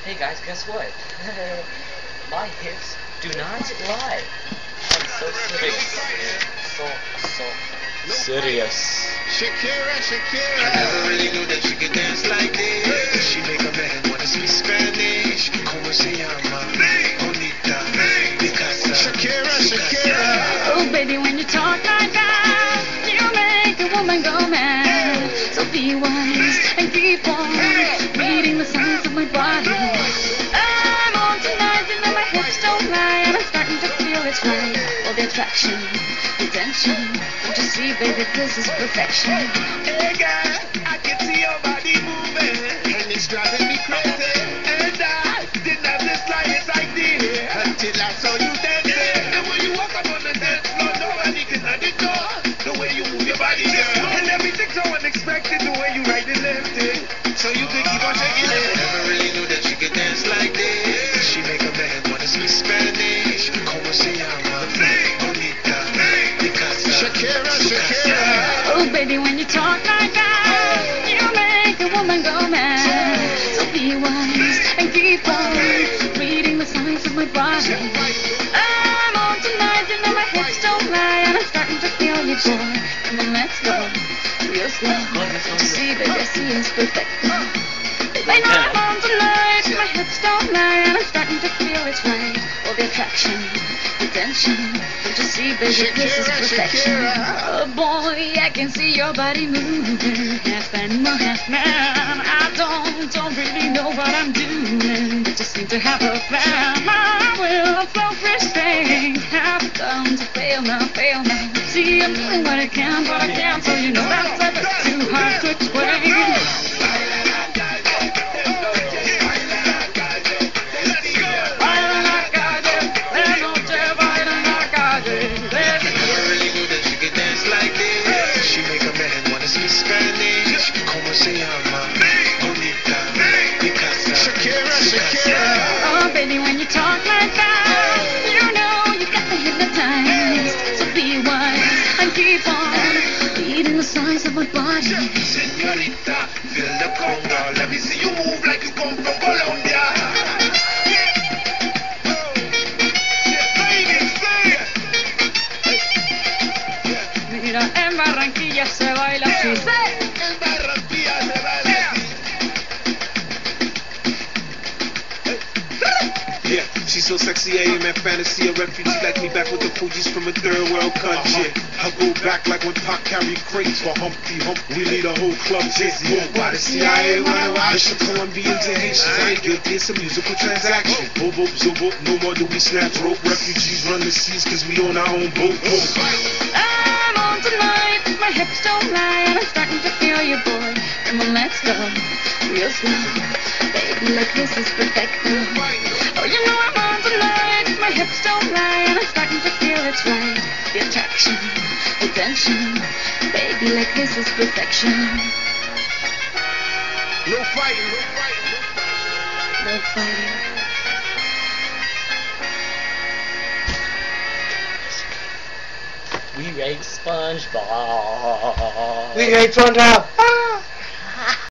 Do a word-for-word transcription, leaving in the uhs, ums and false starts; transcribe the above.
Hey guys, guess what? My hips do not lie. I'm so serious. So, so serious. Shakira, Shakira. I never really knew that she could dance like this. She make a man wanna speak Spanish. Como se llama? Bonita. Picasa. Shakira, Shakira. Oh baby, when you talk like that, you make a woman go mad. So be wise and keep on reading the signs of my body. I'm on tonight, you know my hips don't lie, and I'm starting to feel it's right. All the attraction, the tension. Don't you see, baby, this is perfection. Hey girl, I can see your body moving, and it's driving me crazy. And I didn't have the slightest idea until I saw you dancing. And when you walk up on the dance floor, nobody can ignore the way you move your body, girl. And everything's so unexpected, the way you right and left it, so you could keep on shaking it. Never really knew that she could dance like this. She make a man wanna speak Spanish. Como se llama? Bonita. Picasa. Shakira, Shakira. Oh baby, when you talk like that, you make a woman go mad. So be wise and keep on reading the signs of my body. I'm on tonight, you know my hips don't lie, and I'm starting to feel you, boy. Come on, let's go real slow. To see, baby, I see it's perfect. I know I'm on tonight, my hips don't lie, and I'm starting to feel it's right. All the attraction, the tension. Don't you see, baby, this is perfection. Oh boy, I can see your body moving, half animal, half man. I don't, don't really know what I'm doing, but just seem to have a plan. My will of self-restraint have come to fail now, fail now. See, I'm doing what I can, but I can't, so you know that's ever too hard to explain. Oh baby, when you talk like that, you know you got me hypnotized. So be wise and keep on reading the signs of my body. Señorita, feel the conga. Let me see you move like you come from Colombia. Mira, en Barranquilla se baila así. En Barranquilla se baila así. Yeah, she's so sexy, I am at fantasy. A refugee like me back with the Fugees from a third world country. I go back like when Pac carried crates for Humpty Hump. We need a whole club dizzy. Why the C I A wanna watch the Colombians and Haitians? I ain't guilty, it's a musical transaction. Bobo, zobo, no more do we snatch rope. Refugees run the seas cause we own our own boat. I'm on tonight, my hips don't lie, and I'm starting to feel you, boy. Come on, let's go real slow. Baby, like this is perfect. Oh, you know I'm on tonight, my hips don't lie, and I'm starting to feel it's right. The attraction, the tension. Baby, like this is perfection. No fighting, no fighting, No fighting. We ate SpongeBob. We ate SpongeBob.